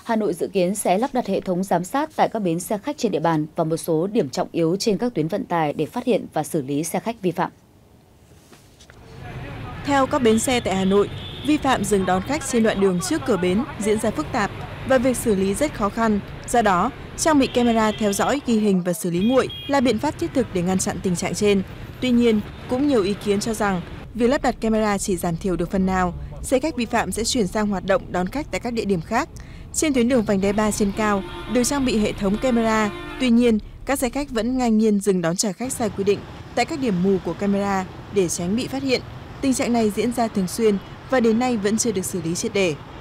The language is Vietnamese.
Hà Nội dự kiến sẽ lắp đặt hệ thống giám sát tại các bến xe khách trên địa bàn và một số điểm trọng yếu trên các tuyến vận tải để phát hiện và xử lý xe khách vi phạm. Theo các bến xe tại Hà Nội, vi phạm dừng đón khách trên đoạn đường trước cửa bến diễn ra phức tạp và việc xử lý rất khó khăn. Do đó, trang bị camera theo dõi, ghi hình và xử lý nguội là biện pháp thiết thực để ngăn chặn tình trạng trên. Tuy nhiên, cũng nhiều ý kiến cho rằng việc lắp đặt camera chỉ giảm thiểu được phần nào, xe khách vi phạm sẽ chuyển sang hoạt động đón khách tại các địa điểm khác. Trên tuyến đường vành đai 3 trên cao được trang bị hệ thống camera, tuy nhiên, các xe khách vẫn ngang nhiên dừng đón trả khách sai quy định tại các điểm mù của camera để tránh bị phát hiện. Tình trạng này diễn ra thường xuyên và đến nay vẫn chưa được xử lý triệt để.